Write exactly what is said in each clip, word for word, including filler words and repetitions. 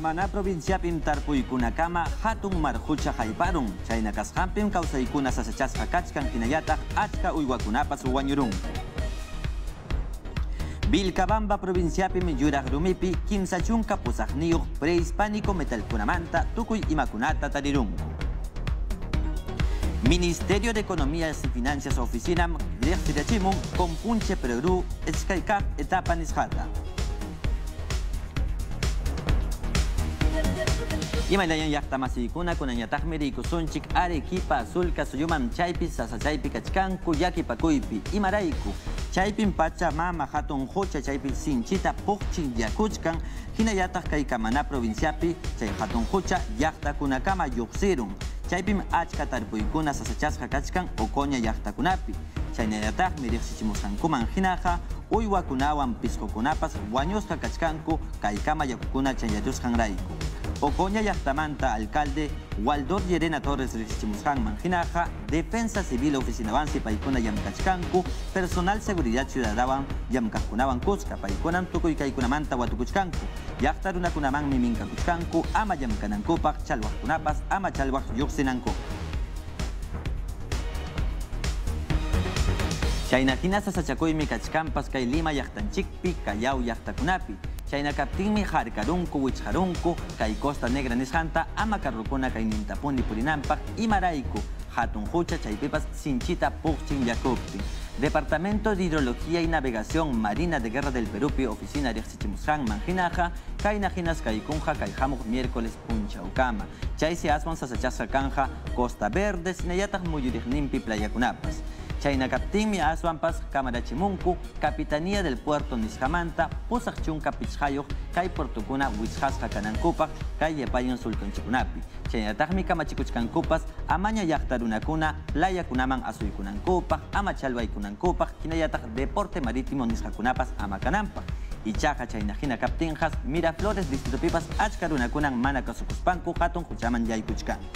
Kamana provinciapim tarpuykunakama hatun marhucha hayparun. Chayna kasqanpim kawsaykuna sasachasqa kachkan hinallataq achka uywakunapas wañurun. Vilcabamba provinciapim yuraq rumipi kimsa chunka pusaqniyuq prehispánico metalkunamanta tukuy imakunata tarirun. Ministerio de Economías y Finanzas Oficinam riqsirachimun compunche Perú eskaykaq etapa nisqata. Imaylayan llaqtamasiykuna kunañataqmi riykusunchik Arequipa sulka suyuman chaypi sasachaypi kachkanku llakipakuypi imarayku. Chaypin Pachamama hatun hucha chaypi sinchita puqchin yakuchkan hinallataq kay Kamana provinciapi chay hatun hucha llaqtakunakama lluqsirun. Chaypim achka tarpuykuna sasachasqa kachkan Ocoña llaqtakunapi. Chaynallataqmi riqsichimusqankuman hinaqa uywakunawan pisqukunapas wañusqa kachkanku kay kama yakukuna chayallusqanrayku. Ocoña llaqtamanta alcalde Waldor Llerena Torres riqsichimusqanman hinaqa Defensa Civil Oficinawansi paykuna llamkachkanku personal seguridad ciudadawan llamkaqkunawan kusqa paykunan tukuy kaykunamanta watukuchkanku llaqta runakunamanmi minkakuchkanku ama llamkanankupaq chalwaqkunapas ama chalwaq lluqsinanku. Chayna hina sasachakuymi kachkanpas kay Lima llaqtanchikpi Callao llaqtakunapi. Chayna kaptinmi harkarunku wichharunku kay Costa Negra nisqanta ama karrukuna kay nintapuni purinanpaq imarayku hatun hucha chaypipas sinchita puqchin yakuptin. Departamento de Hidrología y Navegación Marina de Guerra del Perúpi oficina riqsichimusqanman hinaqa kayna hinas kaykunqa kay hamuq miércoles punchawkama. Chaysi aswan sasachasqa kanqa Costa Verde sinallataq muyuriqninpi playakunapas. Chayna kaptinmi aswanpas kamarachimunku Capitanía del Puerto nisqamanta pusaq chunka pichqayuq kay portukuna wichqasqa kanankupaq kay yapayun sulkanchikunapi. Chaynataqmi kamachikuchkankupas amaña llaqta runakuna playakunaman asuykunankupaq ama chalwaykunankupaq hinallataq deporte marítimo nisqakunapas ama kananpaq. Ichaqa chayna hina kaptinqas Miraflores distritopipas achka runakunan mana kasukuspanku hatun huchaman yaykuchkanku.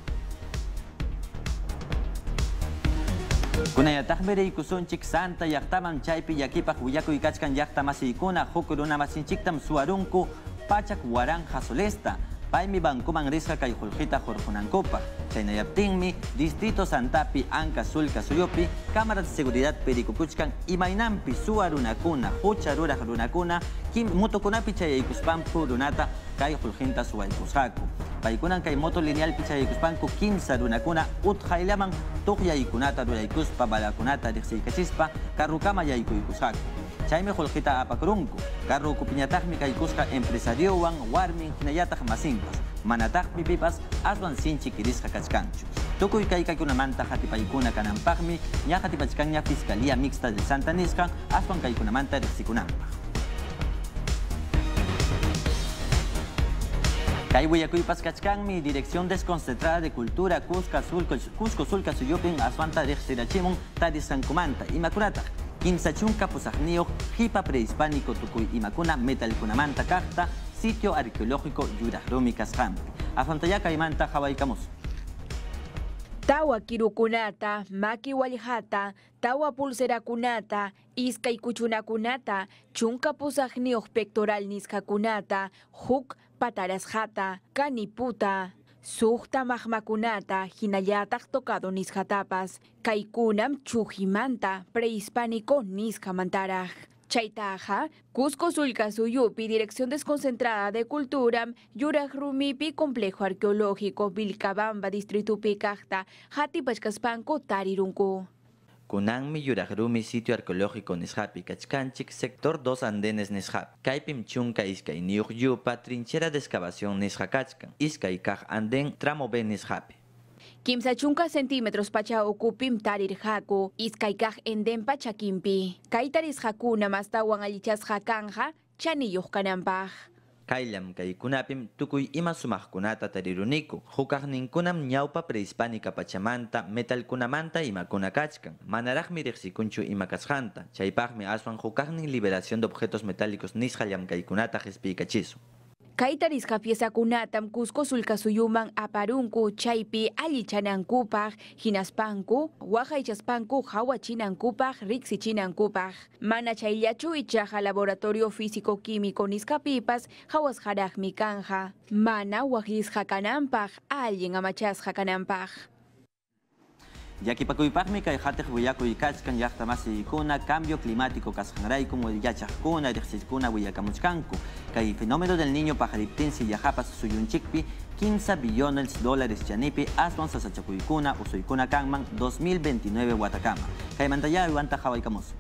Kunayataqmi riykusunchik Santa llaqtaman chaypi llakipaq willakuy kachkan llaqtamasiykuna huk runamasinchiktam suwarunku Pachak Waranja Solesta. Paymi bankuman risqa kay qullqita hurqunankupaq. Chaynayaptinmi Distrito Santapi Anca sulka suyupi Cámara de Seguridad perikukuchkan imaynanpi suwa runakuna hucha ruraq runakuna kim motokunapi chayaykuspanku runata kay qullqinta suwaykusqaku. Paykunan kay moto linealpi chayaykuspanku kimsa runakuna utqayllaman tuqyaykunata ruraykuspa balakunata riqsiykachispa karrukama yaykuykusqaku. Chaymi qullqita apakurunku. Karrukupiñataqmi kaykusqa empresariowan warmin hinallataq masinpas. Manataqmi pipas aswan sinchi kirisqa kachkanchu. Tukuy kaykaykunamanta hatipaykuna kananpaqmi ña hatipachkanña Fiscalía Mixta de Santa nisqa aswan kaykunamanta riqsikunanpaq. Kay willakuypas kachkanmi Dirección Desconcentrada de Cultura Cusco Sulca Cusco Sulca Suyupin aswanta riqsirachimun tarisqankumanta imakunataq kimsa chunka pusaqniyuq hipa prehispánico tukuy imakuna metalkunamanta kaqta sitio arqueológico yuraq rumi kasqanpi. Afantalla kaymanta hawaykamus. Tawa kirukunata, maki wallhata, tawa pulserakunata, iskay kuchunakunata, chunka pusaqniyuq pectoral nisqakunata, huk patarasqata, kaniputa, suqta maqmakunata, hinallataq tocado nisqatapas, kaykunam chujimanta, prehispánico nisqamantaraq. Chaytaqa, Cusco Sulca Suyupi, Dirección Desconcentrada de Cultura, yuraq rumipi, Complejo Arqueológico, Vilcabamba, Distritupi kaqta, hatipachkaspanku tarirunku. Kunanmi yuraq rumi sitio arqueológico nisqapi kachkanchik sector dos andenes nisqapi. Kaypim chunka iskay niyuq yupa trinchera de excavación nisqa kachkan. Iskay kaq anden tramo B nisqapi. Kimsa chunka centímetros pacha okupim tarirqaku, iskay kaq endenpa chakimpi. Kay tarisqakuna mastawan allichasqa kanja chaniyuq kananpaq. Kayllam kaykunapim tukuy ima sumaqkunata tariruniku. Hukaqninkunam ñawpa prehispánica pachamanta metalkunamanta imakuna kachkan. Manaraqmi riqsikunchu ima kasqanta. Chaypaqmi aswan hukaqnin liberación de objetos metálicos nisqa llamkaykunata qhispiykachisun. Kaitarisqa pieza-kunatam Cusco sulkasuyuman aparunku chaypi allichanankupaq, hinaspanku, waqaychaspanku hawachinankupaq, riqsichinankupaq. Mana chayllachu ichaqa laboratorio físico-químico nisqapipas hawasqaraqmi kanja. Mana waqllisqa kananpaq, allin amachasqa kananpaq. Llakipakuypaqmi kay hataq willakuy kachkan llaqtamasiykuuna cambio climático kasqanraykum willachaqkuna riqsiskuna willakamuchkanku. Kay fenómeno del niño pajariptinsi llajapas suyunchikpi quince billones dólares chanipi aswan sasachakuykuna usuykuna kanman dos mil veintinueve watakama. Kay mantallawi wanta hawaykamusu.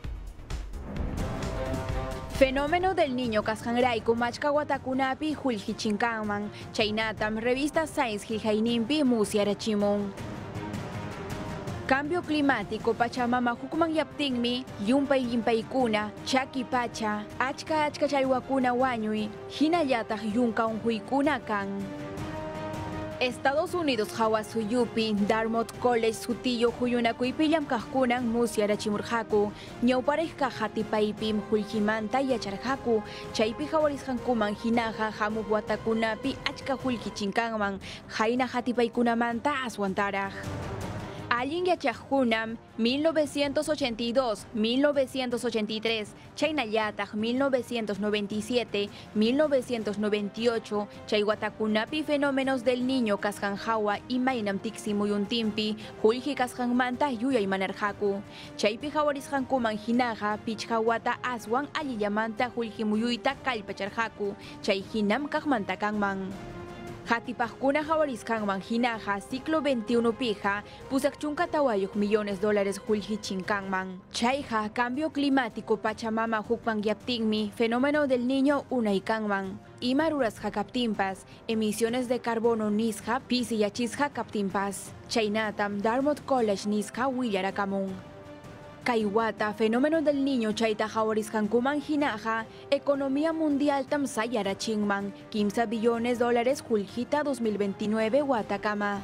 Fenómeno del niño kasqanrayku machka watakunapi hullhichinkanman. Chaynatam revista Science Hilhaynimpi musyarachimun. Cambio climático Pachamama hukmanllaptinmi yumpay llimpaykuna, chaki pacha, achka achka challwakuna wañuy, hinallataq yunka unquykuna kan. Estados Unidos hawasuyupi Dartmouth College sutillo huyunakuypillam kaqkunan musyarachimurqaku, ñawpariqqa hatipaypim hullhimanta yacharqaku, chaypi hawarisqankuman hinaqa hamuq watakunapi achka hullhichinkanman, hayna hatipaykunamanta aswantaraq. Allin yachaqkunam mil novecientos ochenta y dos, mil novecientos ochenta y tres, chaynallataq mil novecientos noventa y siete, mil novecientos noventa y ocho, chay watakunapi fenómenos del niño kasqanhawa imaynam tiqsimuyuntinpi, hullhi kasqanmanta yuyaymanarqaku. Chaypi hawarisqankuman hinaqa pichqa wata aswan allillamanta hullhimuyuyta kallpacharqaku, chay hinam kaqmanta kanman. Hatipaqkuna hawarisqanman hinaqa ciclo veintiuno pija pusaqchunka tawayuq millones dólares hullhichinkanman. Chayqa cambio climático Pachamama hukmanllaptinmi fenómeno del niño unaykanman. Ima rurasqa kaptinpas, emisiones de carbono nisqa pisiyachisqa kaptinpas. Chaynatam Dartmouth College nisqa willarakamun. Kaiwata, fenómeno del niño chayta hawarisqankuman hinaqa, economía mundial tam sayarachinman, quince billones dólares hullhita dos mil veintinueve watakama.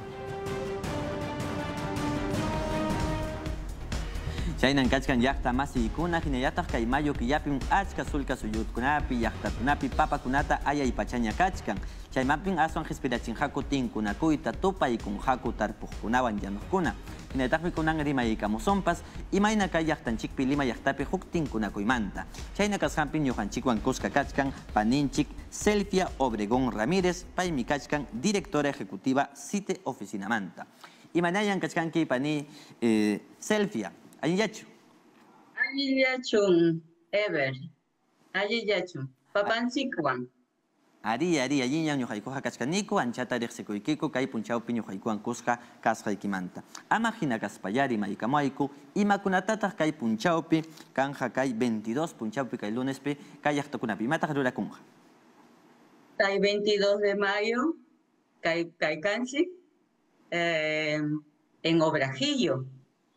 Chaynan kachkan llaqta masiykuna hinallataq kay mayo killapim achka sulka suyutkunapi llaqtakunapi papakunata ayay pachaña kachkan. Chaymapin aswan qhispirachinqaku tinkunakuyta tupaykunqaku tarpuqkunawan llanuqkuna. Hinallataqmi kunan rimaykamusonpas imayna kay llaqtanchikpi Lima llaqtapi huk tinkunakuymanta. Chayna kasqanpin ñuqanchikwan kusqa kachkan paninchik Selfia Obregón Ramírez, paymi kachkan directora ejecutiva Cite Oficinamanta. Imanayan kachkanki pani eh, Selfia. Allí yachu. Allí yachun, Ever. Allí yachun. Papanchikwan. Ari, ari, allí ñaño jaikuja kachkaniku, anchata rexekoikiku, kai punchau piño jaikuan kuska, kasjaikimanta. Ama hina kaspayari maikamoaiku, imakunatatak kai punchaupi, kanja kai veintidós punchaupi kai lunespi, kai yachtokunapi. Mata jarura kunja. Kai veintidós de mayo, kai, kai kanchi, eh, en Obrajillo.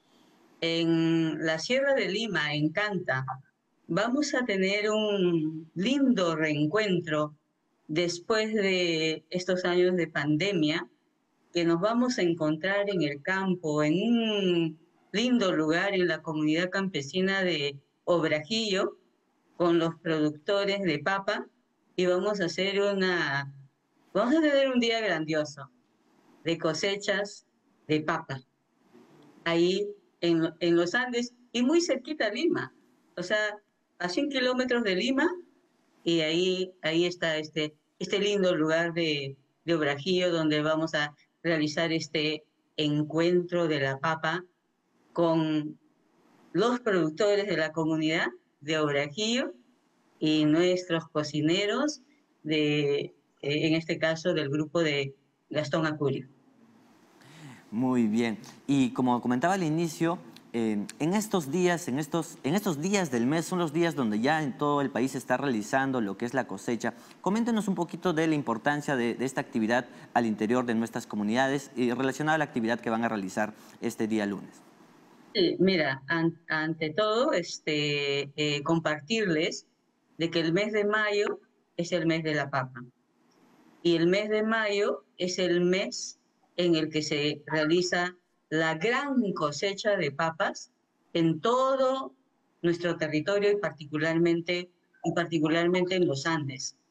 En la Sierra de Lima, en Canta, vamos a tener un lindo reencuentro después de estos años de pandemia, que nos vamos a encontrar en el campo, en un lindo lugar en la comunidad campesina de Obrajillo, con los productores de papa, y vamos a hacer una, vamos a tener un día grandioso de cosechas de papa. Ahí En, en los Andes y muy cerquita a Lima, o sea, a cien kilómetros de Lima, y ahí, ahí está este, este lindo lugar de, de Obrajillo donde vamos a realizar este encuentro de la papa con los productores de la comunidad de Obrajillo y nuestros cocineros, de, en este caso del grupo de Gastón Acurio. Muy bien. Y como comentaba al inicio, eh, en estos días, en estos, en estos días del mes, son los días donde ya en todo el país se está realizando lo que es la cosecha. Coméntenos un poquito de la importancia de, de esta actividad al interior de nuestras comunidades y relacionada a la actividad que van a realizar este día lunes. Sí, mira, an, ante todo, este, eh, compartirles de que el mes de mayo es el mes de la papa. Y el mes de mayo es el mes en el que se realiza la gran cosecha de papas en todo nuestro territorio y particularmente, y particularmente en los Andes.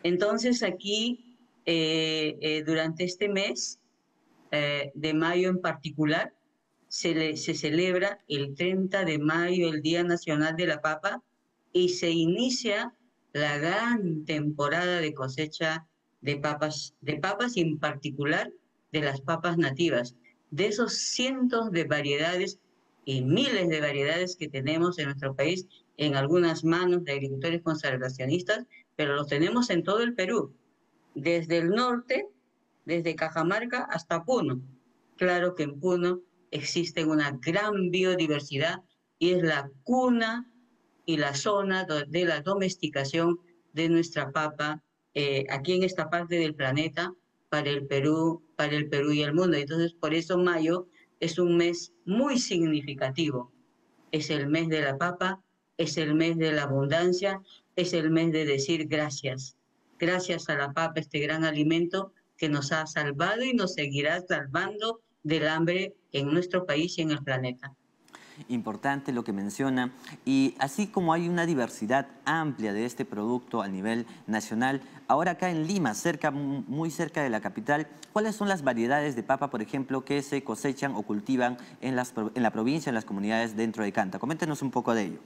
Entonces aquí, eh, eh, durante este mes eh, de mayo en particular, se, le, se celebra el treinta de mayo, el Día Nacional de la Papa, y se inicia la gran temporada de cosecha de papas, de papas y en particular de las papas nativas, de esos cientos de variedades y miles de variedades que tenemos en nuestro país, en algunas manos de agricultores conservacionistas, pero los tenemos en todo el Perú, desde el norte, desde Cajamarca hasta Puno. Claro que en Puno existe una gran biodiversidad y es la cuna y la zona de la domesticación de nuestra papa eh, aquí en esta parte del planeta para el Perú, para el Perú y el mundo. Entonces, por eso mayo es un mes muy significativo. Es el mes de la papa, es el mes de la abundancia, es el mes de decir gracias. Gracias a la papa, este gran alimento que nos ha salvado y nos seguirá salvando del hambre en nuestro país y en el planeta. Importante lo que menciona. Y así como hay una diversidad amplia de este producto a nivel nacional, ahora acá en Lima, cerca, muy cerca de la capital, ¿cuáles son las variedades de papa, por ejemplo, que se cosechan o cultivan en, las, en la provincia, en las comunidades dentro de Canta? Coméntenos un poco de ello.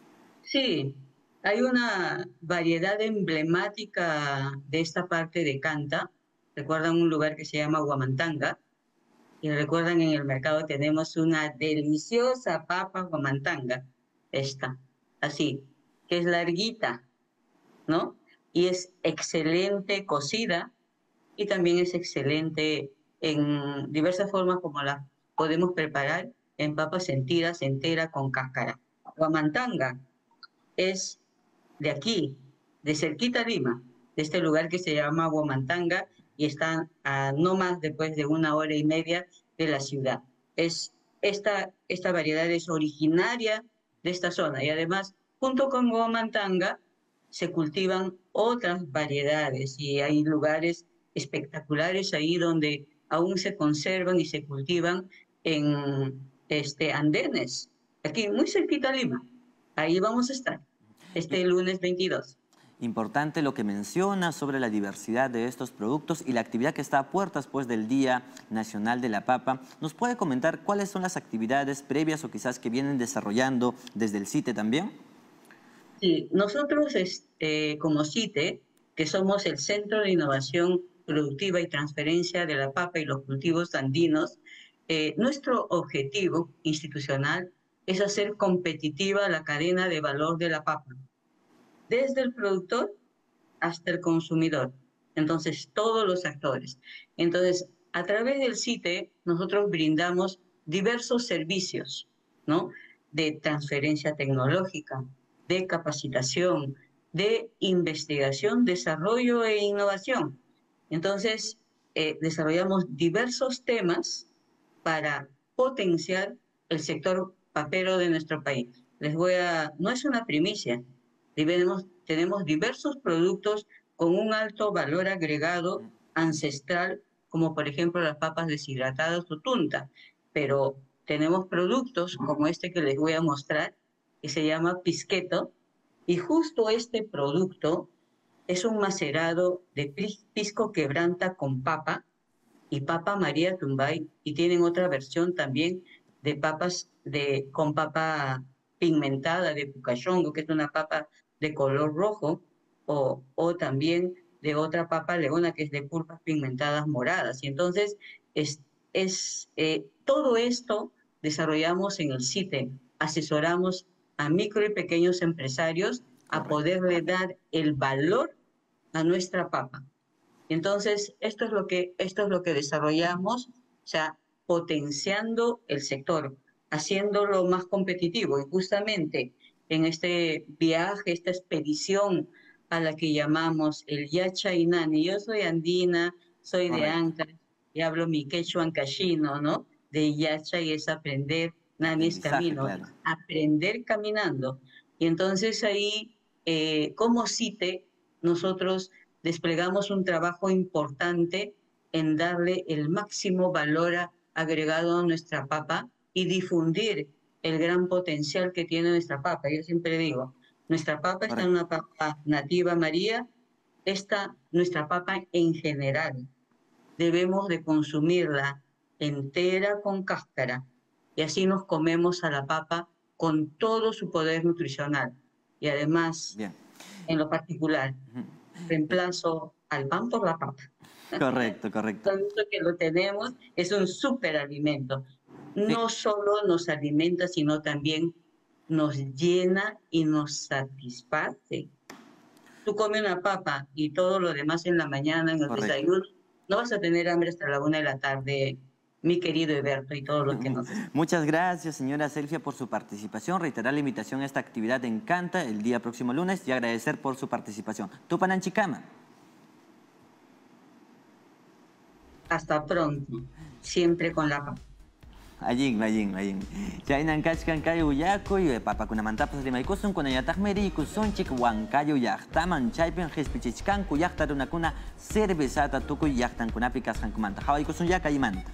Sí, hay una variedad emblemática de esta parte de Canta. ¿Recuerdan un lugar que se llama Huamantanga? Y recuerdan, en el mercado tenemos una deliciosa papa huamantanga, esta, así, que es larguita, ¿no? Y es excelente cocida y también es excelente en diversas formas como la podemos preparar en papas sentidas, entera, con cáscara. Huamantanga es de aquí, de cerquita Lima, de este lugar que se llama Huamantanga, y están a no más después de una hora y media de la ciudad. Es, esta, esta variedad es originaria de esta zona y además, junto con Huamantanga, se cultivan otras variedades y hay lugares espectaculares ahí donde aún se conservan y se cultivan en este, andenes, aquí muy cerquita a Lima. Ahí vamos a estar este lunes veintidós. Importante lo que menciona sobre la diversidad de estos productos y la actividad que está a puertas pues, del Día Nacional de la Papa. ¿Nos puede comentar cuáles son las actividades previas o quizás que vienen desarrollando desde el CITE también? Sí, nosotros este, como CITE, que somos el Centro de Innovación Productiva y Transferencia de la Papa y los Cultivos Andinos, eh, nuestro objetivo institucional es hacer competitiva la cadena de valor de la papa, desde el productor hasta el consumidor. Entonces, todos los actores. Entonces, a través del CITE, nosotros brindamos diversos servicios, ¿no? De transferencia tecnológica, de capacitación, de investigación, desarrollo e innovación. Entonces, eh, desarrollamos diversos temas para potenciar el sector papero de nuestro país. Les voy a, no es una primicia, tenemos, tenemos diversos productos con un alto valor agregado ancestral, como por ejemplo las papas deshidratadas o tunta, pero tenemos productos como este que les voy a mostrar, que se llama pisqueto, y justo este producto es un macerado de pisco quebranta con papa y papa María Tumbay, y tienen otra versión también de papas de, con papa pigmentada de pucayongo, que es una papa de color rojo, o, o también de otra papa leona, que es de pulpas pigmentadas moradas. Y entonces, es, es, eh, todo esto desarrollamos en el CITE, asesoramos a micro y pequeños empresarios a poderle dar el valor a nuestra papa. Entonces, esto es lo que, esto es lo que desarrollamos, o sea, potenciando el sector, haciéndolo más competitivo. Y justamente en este viaje, esta expedición a la que llamamos el Yacha y Nani, yo soy andina, soy de Ancash y hablo mi quechua ancashino, ¿no? De Yacha y es aprender, Nani es camino, claro. Aprender caminando. Y entonces ahí, eh, como CITE, nosotros desplegamos un trabajo importante en darle el máximo valor agregado a nuestra papa y difundir el gran potencial que tiene nuestra papa. Yo siempre digo, nuestra papa está en una papa nativa María, esta, nuestra papa en general. Debemos de consumirla entera con cáscara y así nos comemos a la papa con todo su poder nutricional. Y además, Bien. en lo particular, reemplazo al pan por la papa. Correcto, correcto. Tanto que lo tenemos, es un superalimento. No sí. solo nos alimenta, sino también nos llena y nos satisface. Tú comes una papa y todo lo demás en la mañana, en el Correcto. desayuno, no vas a tener hambre hasta la una de la tarde, mi querido Eberto y todos los que nos están. Muchas gracias, señora Selfia, por su participación. Reiterar la invitación a esta actividad en Canta el día próximo lunes y agradecer por su participación. Tupananchikama. Hasta pronto, siempre con la papa. Allí, allí, allí. Chaynan kachkan kayo yaku y papakunamantapas rimaykusun kunayataq miriykusunchik huankayo llaqtaman chaypin hispichichkanku llaqta runakuna cervezata tukuy llaqtankunapi kasqankumanta hawaykusun ya kaymanta.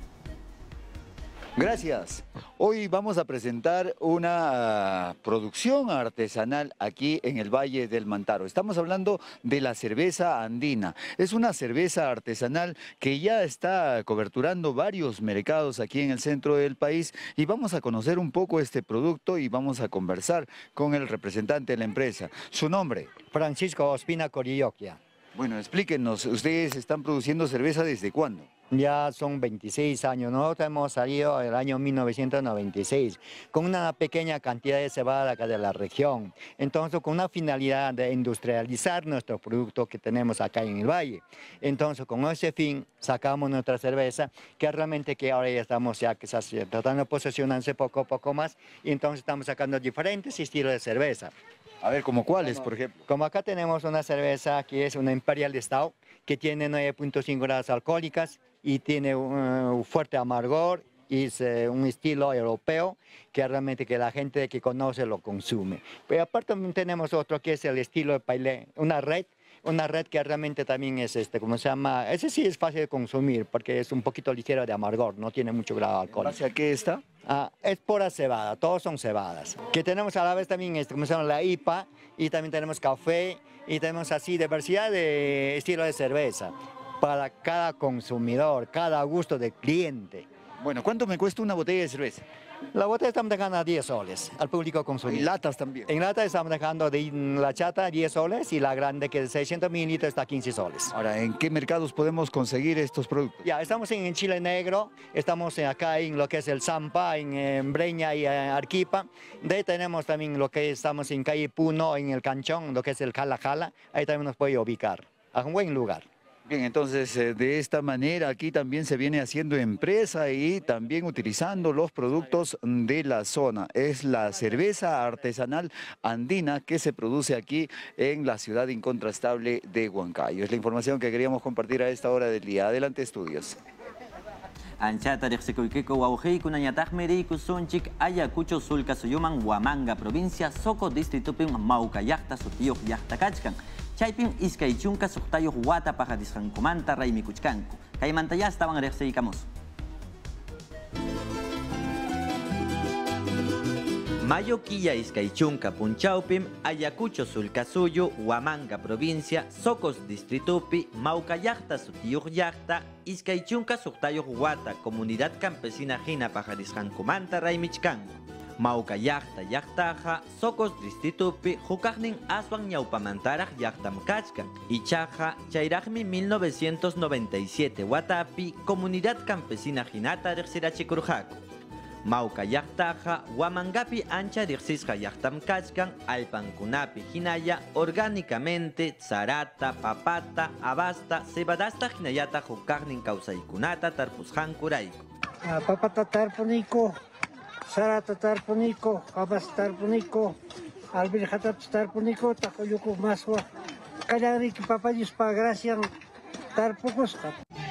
Gracias. Hoy vamos a presentar una uh, producción artesanal aquí en el Valle del Mantaro. Estamos hablando de la cerveza andina. Es una cerveza artesanal que ya está coberturando varios mercados aquí en el centro del país y vamos a conocer un poco este producto y vamos a conversar con el representante de la empresa. ¿Su nombre? Francisco Ospina Corilloquia. Bueno, explíquenos, ¿ustedes están produciendo cerveza desde cuándo? Ya son veintiséis años, nosotros hemos salido en el año mil novecientos noventa y seis con una pequeña cantidad de cebada acá de la región. Entonces, con una finalidad de industrializar nuestro producto que tenemos acá en el valle. Entonces, con ese fin, sacamos nuestra cerveza, que realmente que ahora ya estamos ya quizás tratando de posicionarse poco a poco más, y entonces estamos sacando diferentes estilos de cerveza. A ver, ¿como cuáles, por ejemplo? Como acá tenemos una cerveza que es una Imperial Stout, que tiene nueve punto cinco grados alcohólicas y tiene un fuerte amargor y es uh, un estilo europeo que realmente que la gente que conoce lo consume. Pero aparte también tenemos otro que es el estilo de Pailé, una red, una red que realmente también es, este, ¿cómo se llama? Ese sí es fácil de consumir porque es un poquito ligero de amargor, no tiene mucho grado alcohólico. ¿Hacia qué está? Ah, es pura cebada, todos son cebadas. Que tenemos a la vez también, este, como se llama, la I P A, y también tenemos café, y tenemos así diversidad de estilos de cerveza para cada consumidor, cada gusto del cliente. Bueno, ¿cuánto me cuesta una botella de cerveza? La botella estamos dejando a diez soles al público consumidor. ¿Y latas también? En lata estamos dejando de la chata diez soles y la grande que es de seiscientos mililitros está quince soles. Ahora, ¿en qué mercados podemos conseguir estos productos? Ya, estamos en, en Chile Negro, estamos en, acá en lo que es el Zampa, en, en Breña y en Arequipa. De ahí tenemos también lo que estamos en calle Puno, en el Canchón, lo que es el Jala Jala. Ahí también nos puede ubicar, a un buen lugar. Bien, entonces de esta manera aquí también se viene haciendo empresa y también utilizando los productos de la zona. Es la cerveza artesanal andina que se produce aquí en la ciudad incontrastable de Huancayo. Es la información que queríamos compartir a esta hora del día. Adelante, estudios. Anchata riqsikuykiko wawqiykuna miriykusunchik Ayacucho sulka suyuman Huamanga provincia Soco distritupi Mauca llaqta sutiyuq llaqta kachkan. Chaypin iskay chunka suqtayuq wata paqarisqankumanta raymikuchkanku. Kaymanta ya estaban riqsiykamos. Mayo quilla iskaychunka punchaupim Ayacucho sulcasuyo Huamanga provincia Socos distritupi Mauca llaqta sutiyuq llaqta iskaychunka suqtayuq wata comunidad campesina hina pajarisqankumanta raymichkanku. Mauca llaqta llaqtaqa Socos distritupi hukaqnin aswan ñawpamantaraq llaqtam kachkan. Ichaqa chayraqmi mil novecientos noventa y siete watapi comunidad campesina hinata riqsirachikurqaku. Mauca llaqtaqa Huamangapi ancha riqsisqa llaqtam kachkan allpankunapi hinalla orgánicamente zarata, papata, abasta, cebadasta hinallata hukaqnin kawsaykunata tarpusqankurayku. Papata tarpuniku, sarata tarpuniku, abasta tarpuniku, albirjata tarpuniku, takoyuku maswa. Kallariki papayus pa gracian tarpukusqa.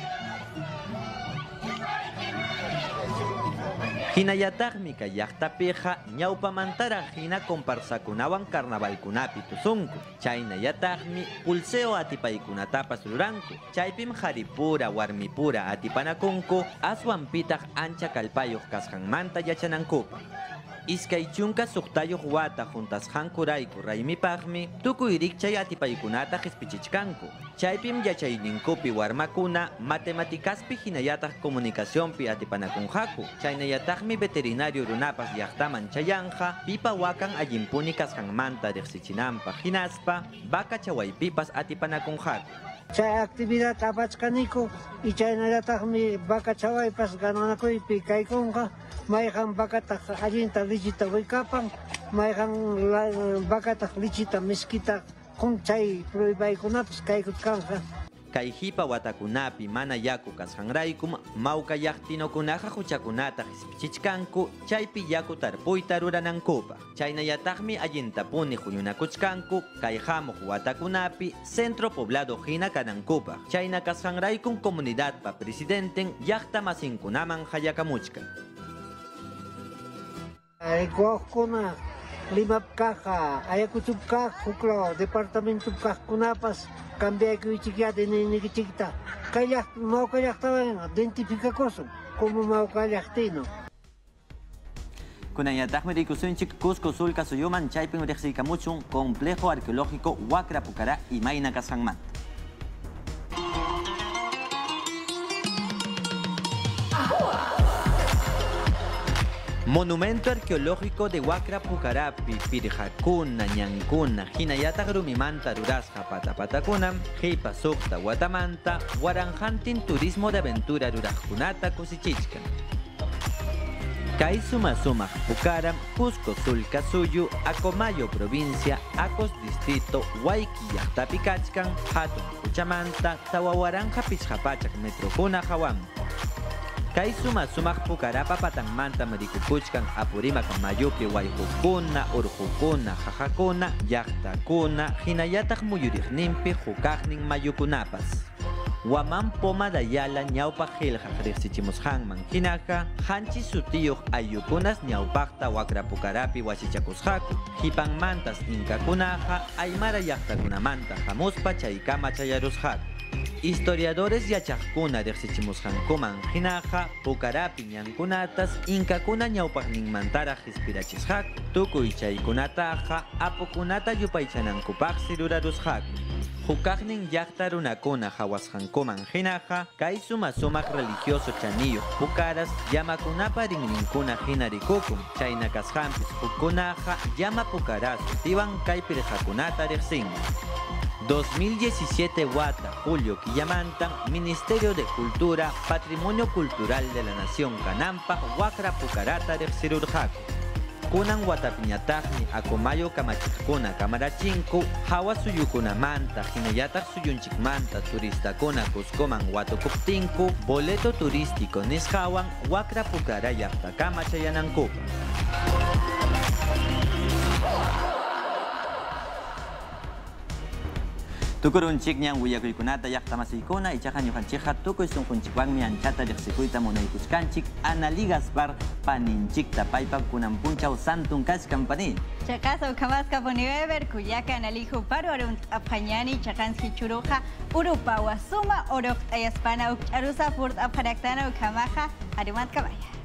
Hinayataqmi kay llaqtapiqa ñawpamantara hina comparsakunawan carnavalkunapi tusunku. Chaynallataqmi pulseo atipaykunatapas ruranku. Chaypim haripura warmipura atipanakunku aswanpitaq ancha kallpayuq kasqanmanta yachanankupa. Iskay chunka suqtayuq wata juntas hankurayku raymipaqmi tukuy rikchay atipaykunata qispichichkanku. Chaypim yachayninkupi warmakuna matematicaspi hinallataq comunicacionpi atipanakunqaku. Chaynallataqmi veterinario runapas llaqtaman chayanja pipa wakan allimpuni kasqanmanta riqsichinanpaq hinaspa vaca chawaypipas atipanakunqaku. Chay actividad apachkaniku y chaynallataqmi vaca chawaypas gananakuypi kaykunqa mayqan vacataq allinta lichita waykapan mayqan vacataq lichita miskita kun chay pruebaikunapis kaykutkanqa. Kay hipa watakunapi mana yaku kasqanraykum mawka llaqtinokunaqa huchakunata qispichichkanku chaypi yaku tarpuyta ruranankupa. Chaynallataqmi allintapuni huñunakuchkanku kay hamuq watakunapi centro poblado hina kanankupa. Chayna kasqanraykum comunidadpa presidenten llaqta masinkunaman hayakamuchkan. Rikuaqkuna Limapkaqa, Ayacuchupqa, huklo departamentupqa kunapas cambiaykuychikya ninikichikta. Kayaq mawka llaqtawan identificakusun como mawka llaqtino. Kunayataqmi rikusunchik Cusco Sulca Suyuman chaypin riqsiykamuchun complejo arqueológico Wacra Pucará imayna kasqanmanta. Monumento arqueológico de Wacra Pucarapi, Pirjakuna, Ñankuna, Hinayataq rumimanta rurasqa patapatakunam, Hipa Sukta Watamanta, Waranjantin turismo de aventura ruraqkunata kusichichkan. Kay suma sumaq Pucaram, Cusco Sulca Suyu, Acomayo provincia, Acos distrito, Huayqui llaqtapi kachkan, Hatun Puchamanta, Tawawaranja Pichapachak metrokuna hawan. Kay suma sumaq Pucarapa patanmanta marikukuchkan Apurimac mayupi wayqukuna, urqukuna, jajakuna, llaqtakuna, hinallataq muyuriqninpi hukaqnin mayukunapas. Waman poma dayala ñawpa qillqaq riqsichimusqanman hinaqa hanchi sutiyuq ayyukunas ñawpaqta Wacra Pucarapi wasichakusqaku. Hipanmantas inkakunaqa aymara llaqtakunamanta hamuspa chaykama chayarusqaku. Historiadores yachaqkuna riqsichimusqankuman hinaqa Pucarapi ñankunatas inkakuna ñawpaqninmantaraq hispirachisqaku. Tukuy chaykunataqa apukunata yupaychanankupaqsi rurarusqaku. Hukaqnin llaqta runakuna hawasqankuman hinaqa kay suma sumaq religioso chaniyuq Pucaras llamakunapa rinrinkuna hina rikukun. Chayna kasqanpis hukkunaqa llama Pucaras sutiwan kay pirqakunata riqsinmi. dos mil diecisiete Wata, Julio Quillamantan, Ministerio de Cultura, Patrimonio Cultural de la Nación Canampa, Wacra Pucarata riqsirurqaku. Kunan watapiñataqmi Acomayo kamachikuna kamarachinku, hawa suyukunamanta, hinallataq suyunchikmanta turistakuna Cuscoman watukuptinku, boleto turístico nisqawan Wacra Pucará llaqtakama chayanankupa. Tukurunchik ñan willakuykunata llaqtamasiykuna ichaqa ñuqanchikqa tukuy sunqunchikwanmi anchata riqsikuyta munaykuchkanchik Ana Lee Gaspar paninchikta paypa kunan punchaw santun kachkan pani. Chaqasaw kamasqa puniweber kuyaka Ana Lee Huparu arunt aphañani chaqanski churuqa urupa wasuma oroq t'ayaspana ukch'arusa furt apharaqtana ukamaqa arimat kabaya.